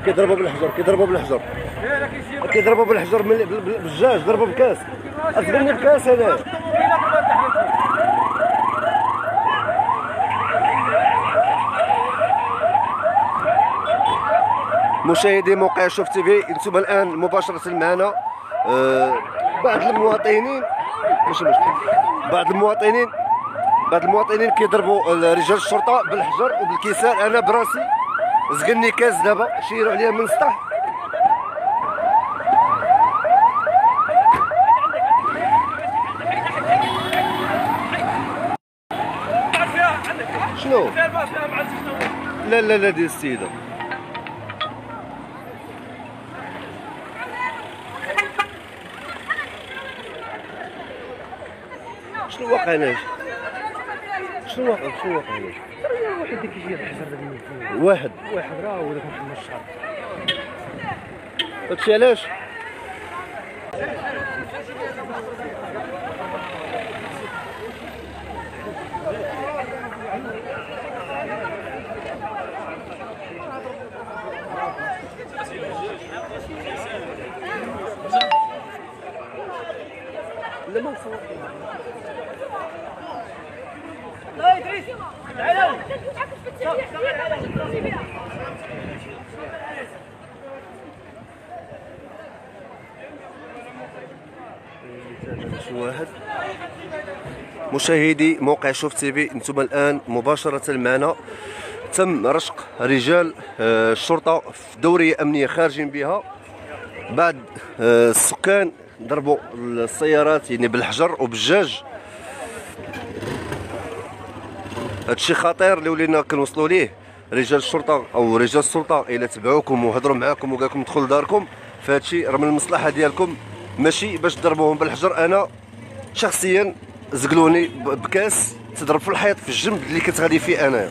كيضربوا بالحجر كيضربوا بالحجر كيضربوا بالحجر بالجاج ضربوا بكاس اصبرني بكاس انا مشاهدي موقع شوف تي في انتم الان مباشره معنا بعض المواطنين ماشي مشكل بعض المواطنين كيضربوا رجال الشرطه بالحجر وبالكيسان. انا براسي زقني كاس دابا شيروا عليا من السطح. شنو لا لا لا ديال السيده شنو واقع هنا شنو واقع هنا واحد كيجي يحجر داك واحد راه هو داك محمد الشعر. داكشي علاش لا ما نصور لا ادريس تعالوا واحد. مشاهدي موقع شوف تي في انتم الان مباشره معنا. تم رشق رجال الشرطه في دوريه امنيه خارجين بها. بعض السكان ضربوا السيارات يعني بالحجر وبالجاج. هادشي خطير اللي ولينا كنوصلوا ليه. رجال الشرطه او رجال السلطه الا تبعوكم وهضروا معاكم وقال لكم دخلوا لداركم فهادشي راه من المصلحه ديالكم ماشي باش تضربوهم بالحجر. انا شخصيا زقلوني بكاس تضرب في الحيط في الجنب اللي كنت غادي فيه انايا.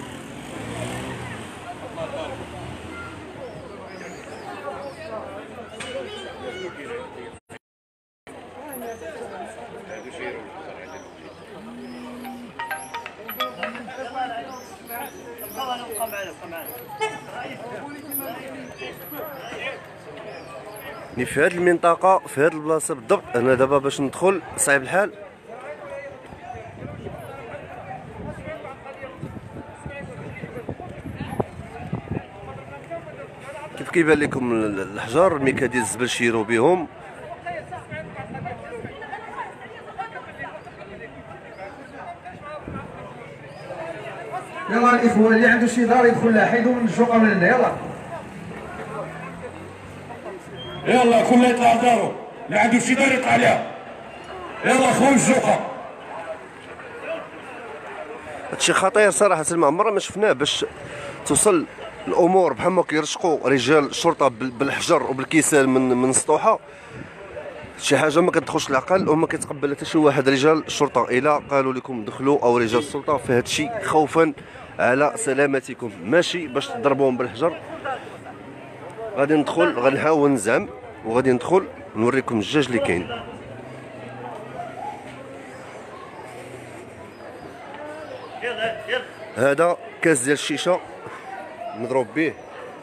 في هذه المنطقة في هذه البلاصة بالضبط أنا دابا باش ندخل صعيب الحال. كيف كيبان لكم الحجر الميكا ديال الزبل شيرو بهم. يلا الاخوه اللي عنده شي دار يدخل لها حيدوا من الجوقه من هنا. يلا كل يطلع دارو اللي عنده شي دار يطلع عليها. يلا خويا الجوقه. هادشي خطير صراحة عمرنا ما شفناه باش توصل الامور بحال ما كيرشقوا رجال الشرطة بالحجر وبالكيسان من السطوحة. شي حاجة ما كتدخلش العقل وما كيتقبلها حتى شي واحد. رجال الشرطة الا قالوا لكم دخلوا او رجال السلطة فهادشي خوفا على سلامتكم ماشي باش تضربوهم بالحجر. غادي ندخل غادي نحاول نزعم وغادي ندخل نوريكم الجاج اللي كاين. هذا كاس ديال الشيشه مضروب به.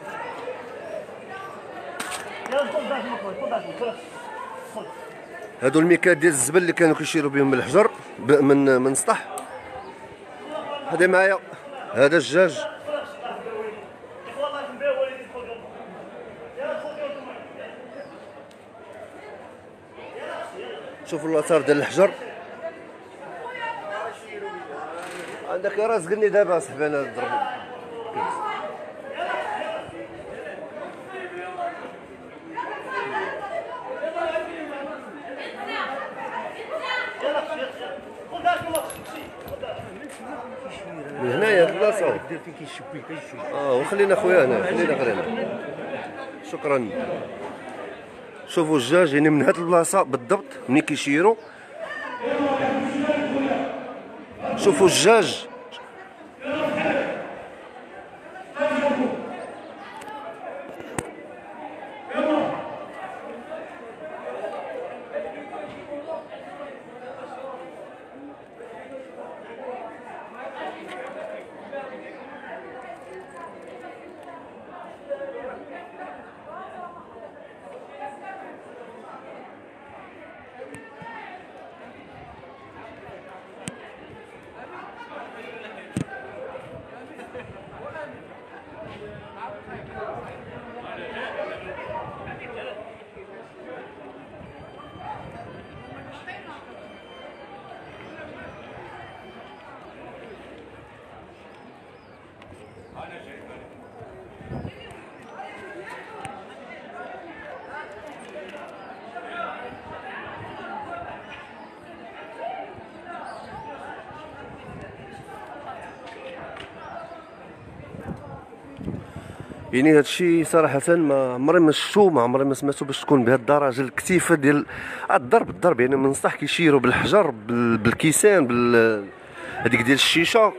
هادو الميكات ديال الزبل اللي كانوا كيشيروا بهم بالحجر من السطح. هادي معايا هذا الجاج شوفوا الاثار ديال الحجر. عندك راه زقني دابا صاحبي انا ضرب من هنايا البلاصه. وخلينا خويا هنا خلينا غير هنا. شكرا. شوفوا الجاج يعني من هاد البلاصه بالضبط ملي كيشيروا. شوفوا الجاج يعني هذا الشيء صراحه ما عمري ما شفتو، ما عمري ما سمعتو باش تكون بهذه الدرجه الكثيفه ديال الضرب. يعني ما نصح كيشيروا بالحجر بالكيسان هذيك ديال الشيشه.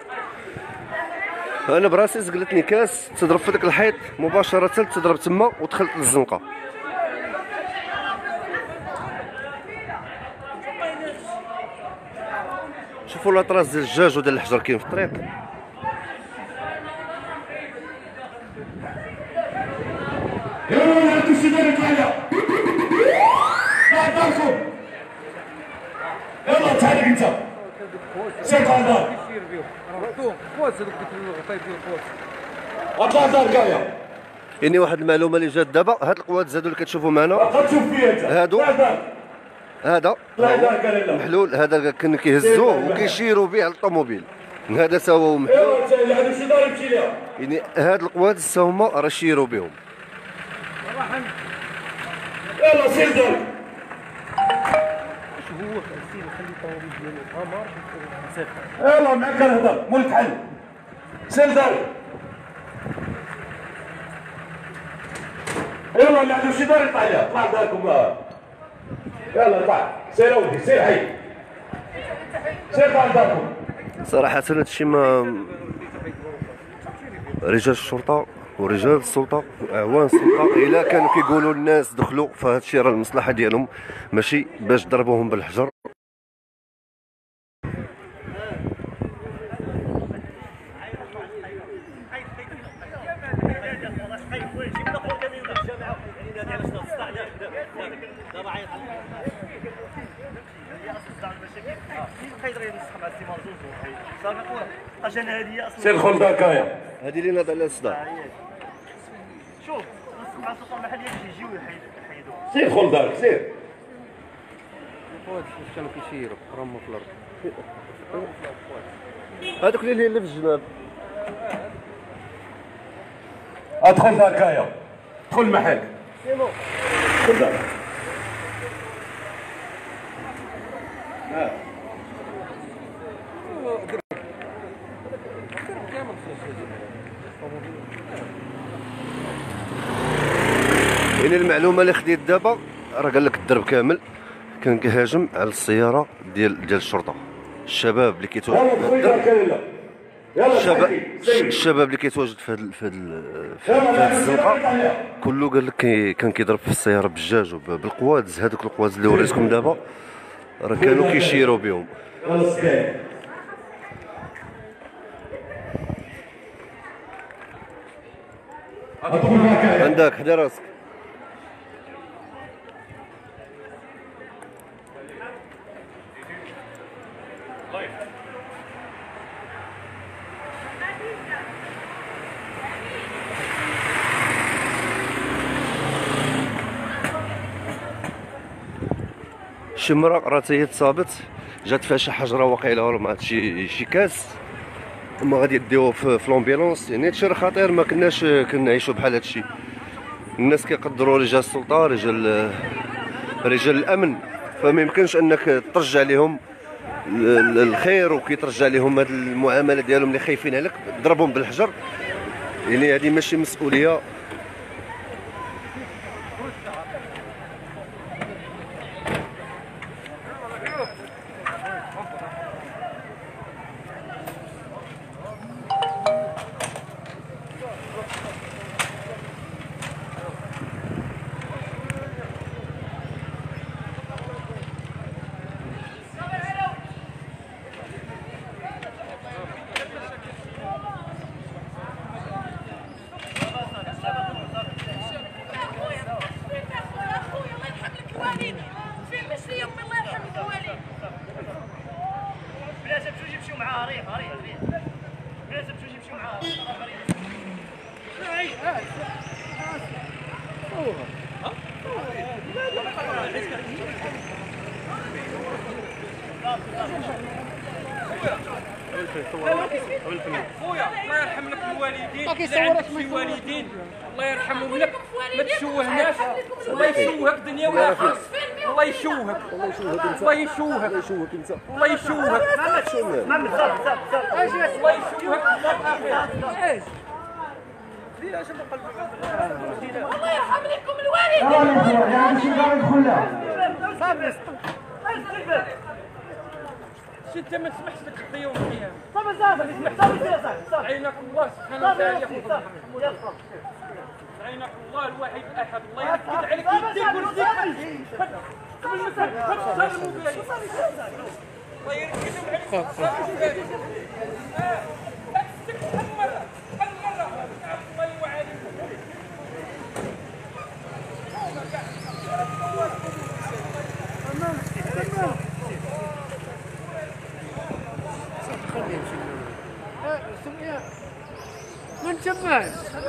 انا براسي زقلتني كاس تضرب في داك الحيط مباشره، تضرب تما ودخلت للزنقه. شوفوا لاطراس ديال الدجاج وديال الحجر كاين في الطريق. يلا تسيدي تعالى داركم. يلا تعالى انت سير على دار قوات هذوك الغطاي ديال القوات. اطلع دار كايا. يعني واحد المعلومه اللي جات دابا، هاد القوات زادوا اللي كتشوفوا معنا غتشوف فيها انت هادو، هذا محلول، هذا كانوا كيهزوه وكيشيروا به على الطوموبيل، هذا سوا محلول. يلا اللي عنده شي دار يمشي ليها. يعني هاد القوات هما راه شيروا بهم. يلا سير دار. هو السير خلي الطوموبيل ديالو غامر مسافه. يلا معاك كنهضر مول الكحل. سير دار. يلا اللي عنده شي دار يطلع ليها. طلع داركم. يلا طلع سير اودي سير حي. سير طلع داركم. صراحه هادشي ما رجال الشرطه ورجال السلطه واعوان السلطه الا كانوا كيقولوا للناس دخلوا فهاد الشيء راه المصلحه ديالهم، ماشي باش ضربوهم بالحجر. سير خل داكايا. هذه اللي ناض على الصداع. شوف مع السلطه المحليه باش يجيو يحيدوا. سير خل دارك سير. القوات كانوا كيشيروا رموا في الارض. هذوك اللي في الجناب. ادخل داكايا. ادخل محل. خل دارك. يعني المعلومه اللي خديت دابا راه قال لك الدرب كامل كان كيهاجم على السياره ديال الشرطه. الشباب اللي كيتواجد الشباب اللي كيتواجد في هاد الزنقه كله قال لك كان كيضرب في السياره بالدجاج وبالقوادز. هذوك القوادز اللي وريتكم دابا راه كانوا كيشيروا بهم. عندك حدا راسك. شي مرة راه هي تصابت، جات فيها شي حجره واقيلا ولا مع شي كاس، هما غادي يديوها في لومبيلونس. يعني هادشي راه خطير، ما كناش كنعيشوا بحال هادشي. الناس كيقدروا رجال السلطه، رجال الامن، فما يمكنش انك ترجع لهم الخير وكيترجع لهم هاد المعامله ديالهم اللي خايفين عليك تضربهم بالحجر. يعني هذه ماشي مسؤوليه. خويا الله يرحم لك الوالدين، الا عندك شي والدين الله يرحمهم لك ما تشوهناش. الله يشوهك دنيا واخره. الله يشوهك. الله يشوهك. الله يشوهك انت. الله يشوهك. الله يشوهك. الله يرحم لكم الوالدين. يلا الاخوان عنده شي دار يدخل لها. شي انت ما تسمحش لك تخطي يوم القيامه. صافي صافي صافي عينك الله سبحانه وتعالى ياخذ عينك الله الواحد الاحد الله يركز عليك يديك ويرزقك قبل ما تخسر الموبايل الله يركز عليك الله يوعدك من جمال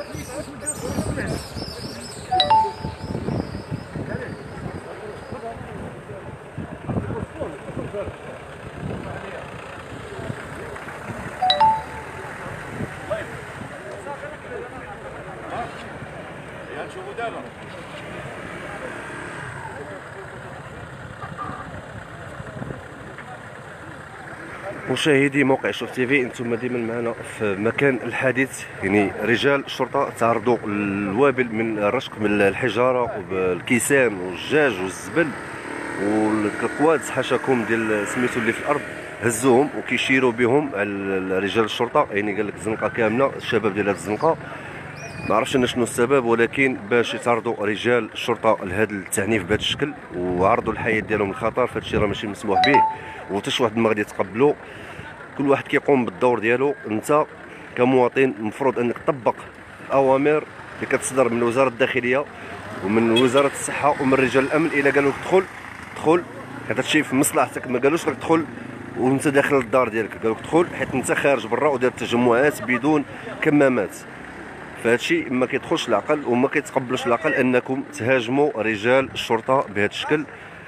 مشاهدي موقع شوف تيفي، انتم ديما معنا في مكان الحادث. يعني رجال الشرطه تعرضوا للوابل من الرشق من الحجاره والكيسان والدجاج والزبل والكوادس حاشاكم ديال سميتو اللي في الارض، هزوهم وكيشيروا بهم على رجال الشرطه. يعني قال لك الزنقه كامله، الشباب ديال هذه الزنقه ما عرفتش انا شنو السبب، ولكن باش يتعرضوا رجال الشرطه لهذا التعنيف بهذا الشكل وعرضوا الحياه ديالهم للخطر، فهذا الشيء راه ماشي مسموح به وحتى شي واحد ما غادي يتقبلوا. كل واحد كيقوم بالدور ديالو. انت كمواطن المفروض انك تطبق الاوامر اللي كتصدر من وزاره الداخليه ومن وزاره الصحه ومن رجال الامن. الا قالوا لك دخل هذا الشيء في مصلحتك، ما قالوش لك دخل وانت داخل الدار ديالك، قالوا لك دخل حيت انت خارج برا ودير تجمعات بدون كمامات. فهذا الشيء ما كيدخلش العقل وما كيتقبلوش العقل انكم تهاجموا رجال الشرطه بهذا الشكل.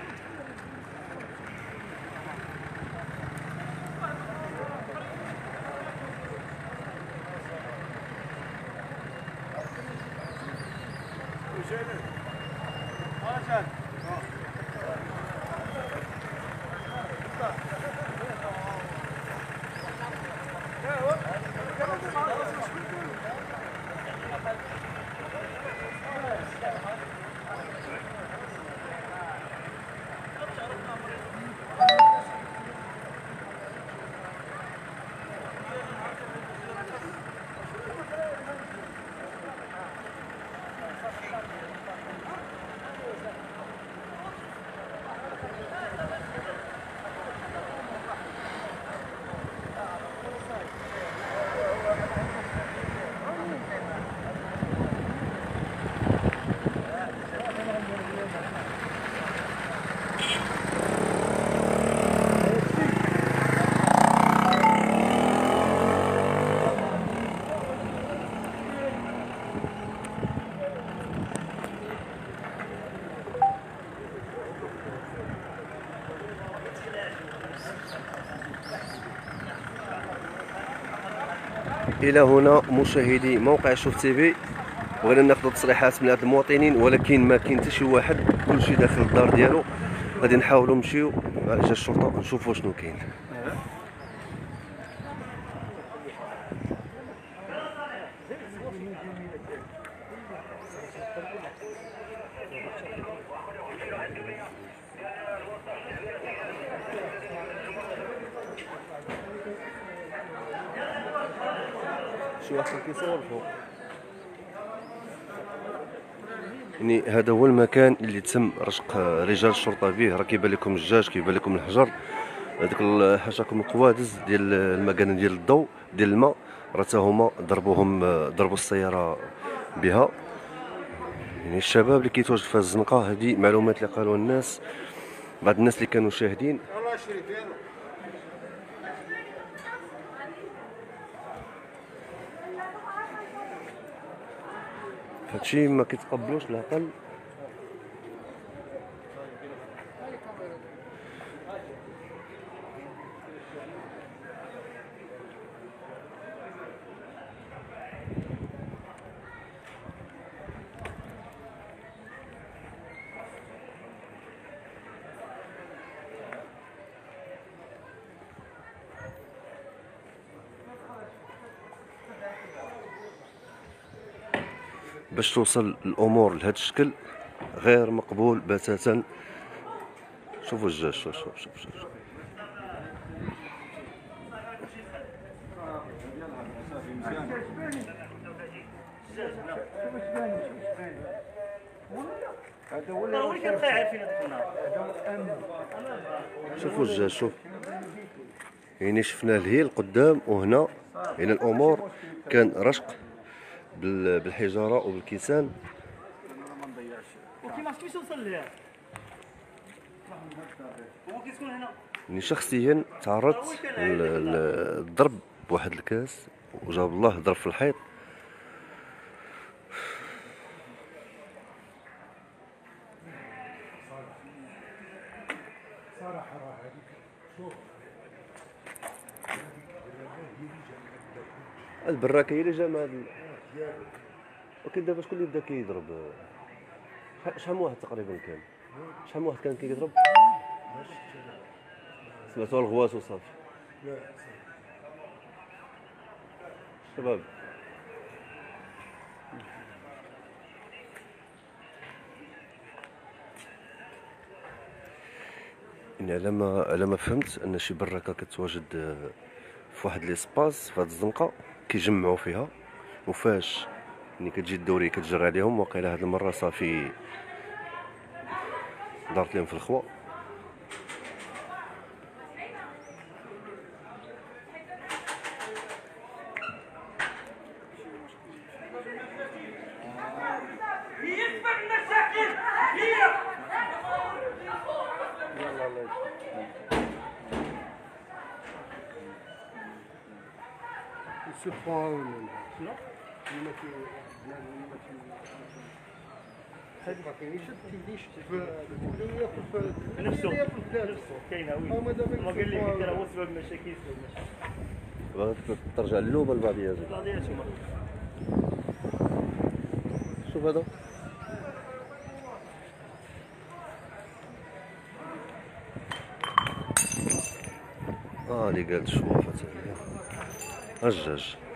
الى هنا مشاهدي موقع شوف تيفي، بغينا ناخذ تصريحات من هاد المواطنين ولكن ما كاين حتى شي واحد، كلشي داخل الدار ديالو. غادي نحاولوا نمشيو مع رجال الشرطه نشوفوا شنو كاين. شي واحد كيصور فوق. يعني هذا هو المكان اللي تم رشق رجال الشرطه به. راه كيبان لكم الدجاج، كيبان لكم الحجر، هذوك حاشاكم القوادس ديال المكانه ديال الضوء ديال الماء، راه حتى هما ضربوا السياره بها. يعني الشباب اللي كيتواجد في الزنقه، هذه معلومات اللي قالوها الناس، بعض الناس اللي كانوا شاهدين. هادشي ما كيتقبلوش العقل. باش توصل الامور لهذا الشكل غير مقبول بتاتا. شوفوا الدجاج، شوف. شوفوا الدجاج، شوف يعني شفنا الهيل قدام وهنا يعني الامور كان رشق بالحجاره وبالكيسان. وكيما كيفاش وصل ليها هو كيسكن هنا. يعني شخصيا تعرضت للضرب بواحد الكاس وجاب الله ضرب في الحيط. البراكه هي اللي جا مع ولكن دابا شكون اللي بدا كيضرب؟ شحال من واحد تقريبا كان؟ شحال من واحد كان كيضرب؟ سمعتوا الغواص وصافي. شباب يعني على ما فهمت ان شي براكه كتواجد في واحد ليسباس في هاد الزنقه كيجمعوا فيها، وفاش ملي كتجي الدوري كتجر عليهم وقيله هاد المره صافي دارت لهم في الخوا. نفسه كاينه وي هما قال لي راه هو سبب المشاكل. ترجع للوبه البعضيه بعضياتهم. شوف هذا اللي قالت شوفه الدجاج.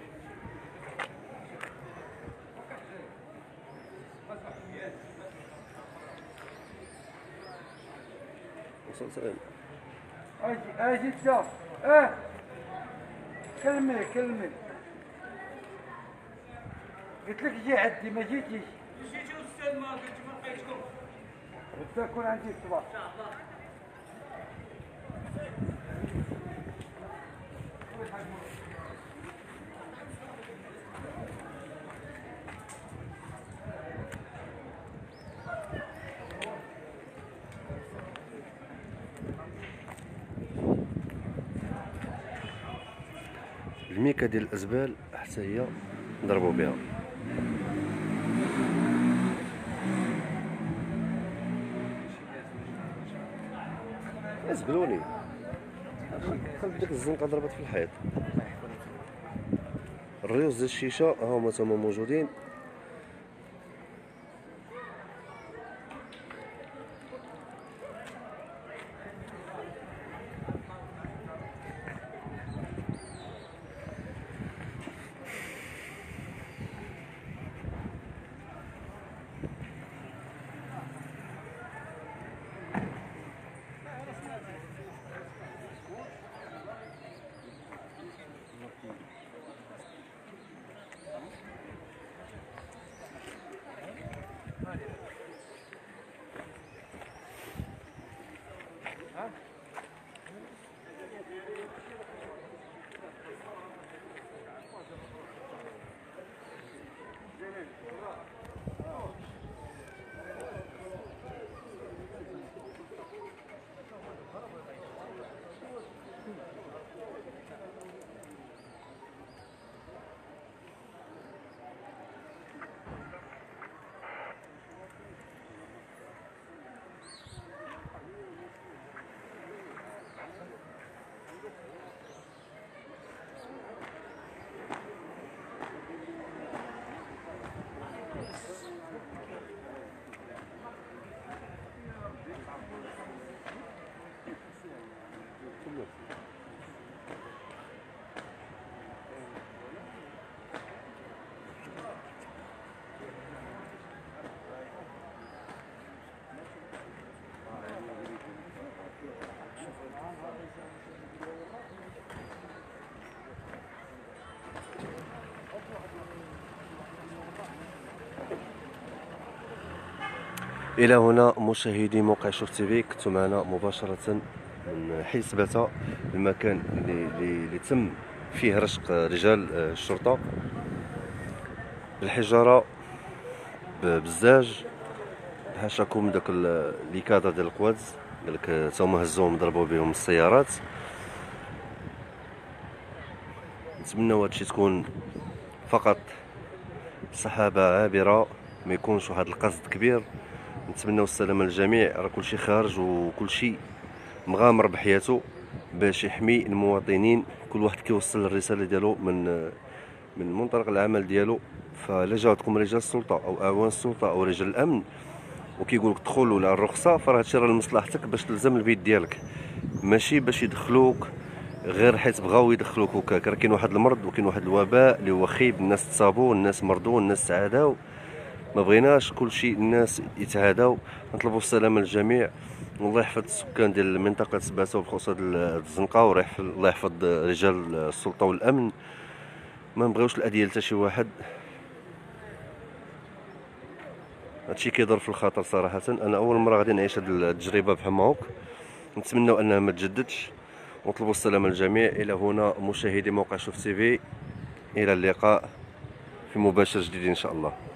وصلت اجي تشوف كلمي قلت لك جي عندي ما جيتيش. جيتي الاستاذ ما قلت ما لقيتكم. بتكون عندي الصباح ان شاء الله. الميكا ديال الازبال حتى هي نضربوا بها. زبلوني خلف ديك الزنقه ضربت في الحيط. الريوز ديال الشيشه ها هما تما موجودين. الى هنا مشاهدي موقع شوف تيفي، كنتم معنا مباشره من حي سباتة، المكان اللي تم فيه رشق رجال الشرطه بالحجاره بالزاج. حاشاكم داك لي كادر ديال القوادز قالك تا هما هزوهم ضربوا بهم السيارات. نتمنوا هادشي تكون فقط سحابه عابره، ما يكونش واحد القصد كبير. نتمنوا السلامه للجميع، راه كلشي خارج وكلشي مغامر بحياته باش يحمي المواطنين. كل واحد كيوصل الرساله ديالو من منطلق العمل ديالو. فلا جاوتكم رجال السلطه او اعوان السلطه او رجال الامن وكيقول لك دخل ولا الرخصه، فراه هادشي راه لمصلحتك باش تلزم البيت ديالك، ماشي باش يدخلوك غير حيت بغاو يدخلوك هكاك. راه كاين واحد المرض وكاين واحد الوباء اللي هو خيب، الناس تصابوا، الناس مرضوا، الناس تعاداو. ما بغيناش كلشي الناس يتعاداو. نطلبوا السلامه للجميع، والله يحفظ السكان ديال منطقه سباسه وبخصوص الزنقه، الله يحفظ رجال السلطه والامن. ما نبغيوش الاذيه لتا شي واحد. هادشي كيضر في الخاطر صراحه. انا اول مره غادي نعيش هاد التجربه بحال هاك، نتمنوا انها ما تجددش. ونطلبوا السلامه للجميع. الى هنا مشاهدي موقع شوف تيفي، الى اللقاء في مباشر جديد ان شاء الله.